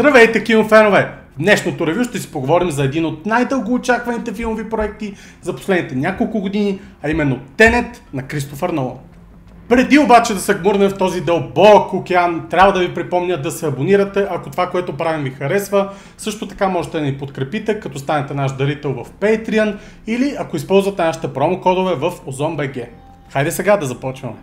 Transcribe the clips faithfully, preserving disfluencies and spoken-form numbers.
Здравейте, кинофенове! В днешното ревю ще си поговорим за един от най-дългоочакваните филмови проекти за последните няколко години, а именно Тенет на Кристофър Нолан. Преди обаче да се гмурнем в този дълбок океан, трябва да ви припомня да се абонирате, ако това, което правим ви харесва. Също така можете да ни подкрепите, като станете наш дарител в Patreon или ако използвате нашите промокодове в озон.бг. Хайде сега да започваме!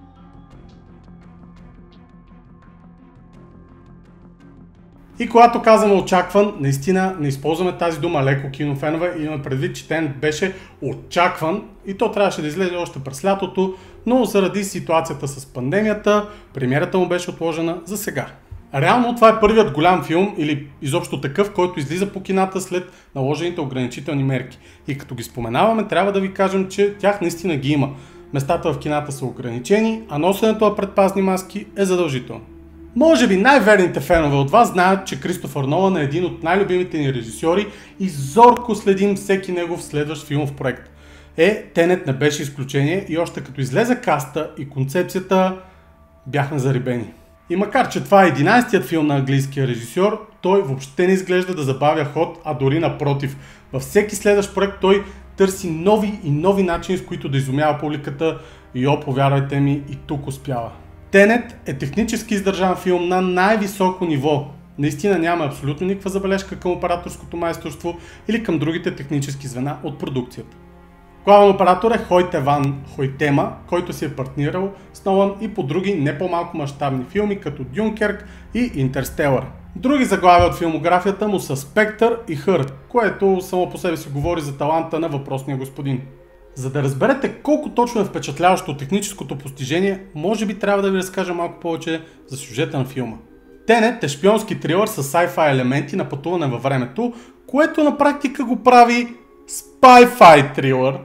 И когато казваме очакван, наистина не използваме тази дума леко, кинофенове, и имаме предвид, че Тенет беше очакван и то трябваше да излезе още през лятото, но заради ситуацията с пандемията, премиерата му беше отложена за сега. Реално това е първият голям филм или изобщо такъв, който излиза по кината след наложените ограничителни мерки. И като ги споменаваме, трябва да ви кажем, че тях наистина ги има. Местата в кината са ограничени, а носенето на предпазни маски е задължително. Може би най-верните фенове от вас знаят, че Кристофър Нолан е един от най-любимите ни режисьори и зорко следим всеки негов следващ филмов проект. Е, Тенет не беше изключение и още като излезе каста и концепцията, бяхме зарибени. И макар че това е единайсетият филм на английския режисьор, той въобще не изглежда да забавя ход, а дори напротив. Във всеки следващ проект той търси нови и нови начини, с които да изумява публиката и о, повярвайте ми, и тук успява. Тенет е технически издържан филм на най-високо ниво. Наистина няма абсолютно никаква забележка към операторското майсторство или към другите технически звена от продукцията. Главен оператор е Хойте Ван Хойтема, който си е партнирал с Нолан и по други не по-малко мащабни филми, като Дюнкерк и Интерстелър. Други заглавия от филмографията му са Спектър и Хър, което само по себе си говори за таланта на въпросния господин. За да разберете колко точно е впечатляващо техническото постижение, може би трябва да ви разкажа малко повече за сюжета на филма. Тенет е шпионски трилър с sci-fi елементи на пътуване във времето, което на практика го прави spy-fi трилър.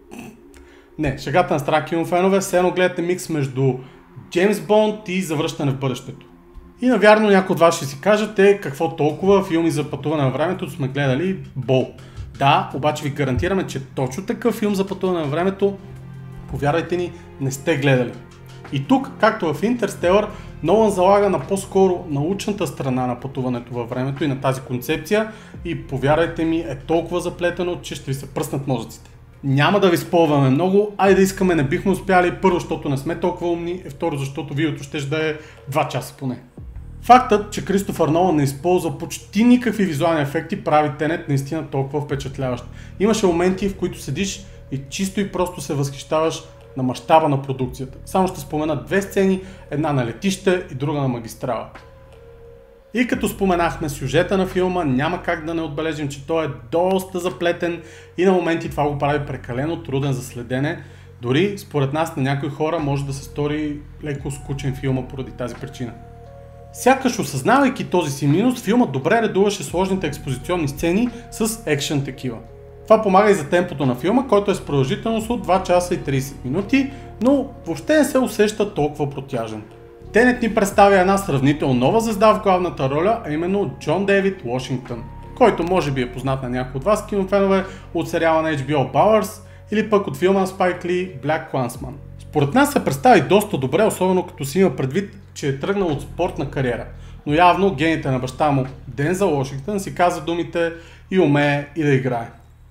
Не, шегата на страна, кинофенове, все едно гледате микс между Джеймс Бонд и Завръщане в бъдещето. И навярно някои от вас ще си кажете какво толкова филми за пътуване във времето сме гледали бол. Да, обаче ви гарантираме, че точно такъв филм за пътуване във времето, повярвайте ни, не сте гледали. И тук, както в Интерстелър, Нолан залага на по-скоро научната страна на пътуването във времето и на тази концепция и повярвайте ми е толкова заплетено, че ще ви се пръснат мозъците. Няма да ви спълваме много, ай да искаме не бихме успяли, първо, защото не сме толкова умни, и второ, защото видеото ще да е два часа поне. Фактът, че Кристофър Нолан не използва почти никакви визуални ефекти, прави Тенет наистина толкова впечатляващ. Имаше моменти, в които седиш и чисто и просто се възхищаваш на мащаба на продукцията. Само ще спомена две сцени, една на летище и друга на магистрала. И като споменахме сюжета на филма, няма как да не отбележим, че той е доста заплетен и на моменти това го прави прекалено труден за следене. Дори според нас на някои хора може да се стори леко скучен филма поради тази причина. Сякаш осъзнавайки този си минус, филмът добре редуваше сложните експозиционни сцени с екшън такива. Това помага и за темпото на филма, който е с продължителност от два часа и трийсет минути, но въобще не се усеща толкова протяжен. Тенет ни представя една сравнително нова звезда в главната роля, а именно Джон Дейвид Уошингтън, който може би е познат на някои от вас кинофенове от сериала на Ейч Би О Powers или пък от филма на Спайк Ли Black Klansman. Според нас се представи доста добре, особено като си има предвид, че е тръгнал от спортна кариера, но явно гените на баща му Дензел Уошингтън си казва думите и умее и да играе.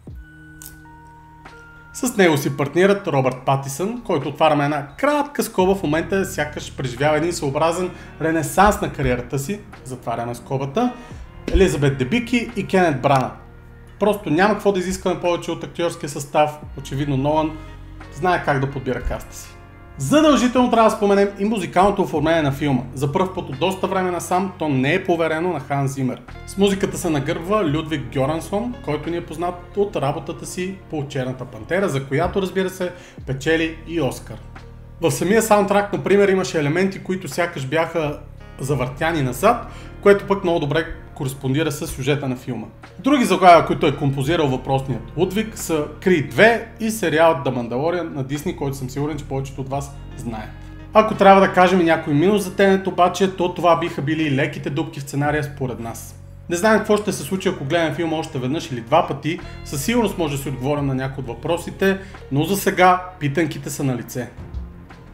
С него си партнират Робърт Патисън, който отваряме една кратка скоба, в момента сякаш преживява един съобразен ренесанс на кариерата си, затваряме скобата, Елизабет Дебики и Кенет Брана. Просто няма какво да изискаме повече от актьорския състав, очевидно Нолан знае как да подбира каста си. Задължително трябва да споменем и музикалното оформление на филма. За пръв път от доста време насам то не е поверено на Ханс Зимер. С музиката се нагърбва Людвиг Гьорансон, който ни е познат от работата си по Черната пантера, за която разбира се печели и Оскар. В самия саундтрак, например, имаше елементи, които сякаш бяха завъртяни назад, което пък много добре кореспондира с сюжета на филма. Други заглавия, които е композирал въпросният Лудвиг, са Крид две и сериалът The Mandalorian на Disney, който съм сигурен, че повечето от вас знаят. Ако трябва да кажем и някой минус за Тенет обаче, то това биха били леките дупки в сценария според нас. Не знаем какво ще се случи, ако гледам филма още веднъж или два пъти, със сигурност може да си отговорим на някои от въпросите, но за сега питанките са на лице.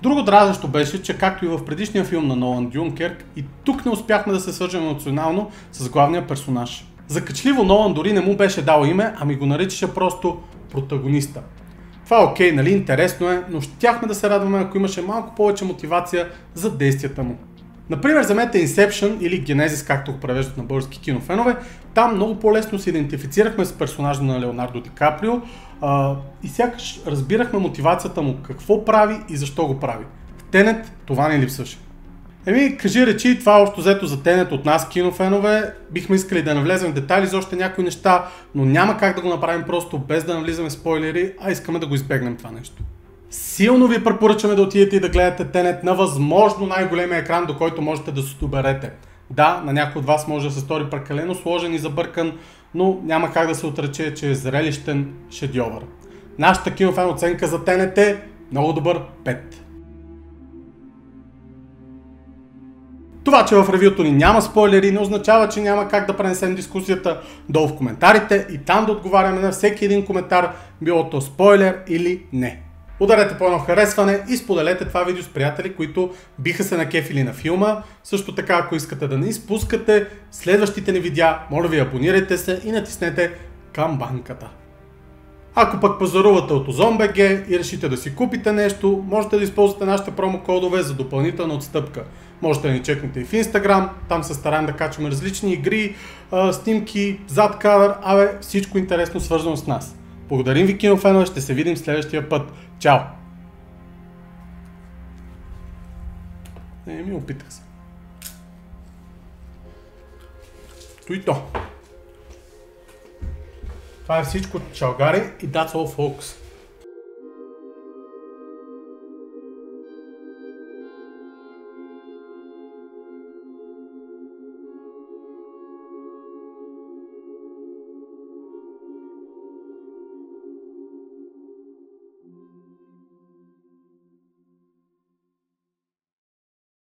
Друго дразнещо беше, че както и в предишния филм на Нолан Дюнкерк, и тук не успяхме да се свържем емоционално с главния персонаж. Закачливо Нолан дори не му беше дал име, ами го наричаше просто протагониста. Това е окей, нали, интересно е, но щяхме да се радваме, ако имаше малко повече мотивация за действията му. Например, вземете Inception или Genesis, както го превеждат на български кинофенове. Там много по-лесно се идентифицирахме с персонажа на Леонардо Ди Каприо а, и сякаш разбирахме мотивацията му, какво прави и защо го прави. В Тенет това не липсваше. Еми, кажи речи, това общо взето за Тенет от нас, кинофенове. Бихме искали да навлезем в детайли за още някои неща, но няма как да го направим просто без да навлизаме в спойлери, а искаме да го избегнем това нещо. Силно ви препоръчваме да отидете и да гледате Тенет на възможно най-големия екран, до който можете да се доберете. Да, на някой от вас може да се стори прекалено сложен и забъркан, но няма как да се отрече, че е зрелищен шедьовър. Нашата кинофен оценка за Тенет е много добър пет. Това, че в ревюто ни няма спойлери, не означава, че няма как да пренесем дискусията долу в коментарите и там да отговаряме на всеки един коментар, било то спойлер или не. Ударете по едно харесване и споделете това видео с приятели, които биха се накефили на филма. Също така, ако искате да не изпускате следващите ни видеа, моля ви, абонирайте се и натиснете камбанката. Ако пък пазарувате от Ozon.bg и решите да си купите нещо, можете да използвате нашите промокодове за допълнителна отстъпка. Можете да ни чекнете и в Instagram, там се стараем да качваме различни игри, снимки, зад кадър, абе всичко интересно свързано с нас. Благодарим ви, кинофенове, ще се видим следващия път. Чао! Не ми опитах се. То и то. Това е всичко от Чалгари и that's all, folks.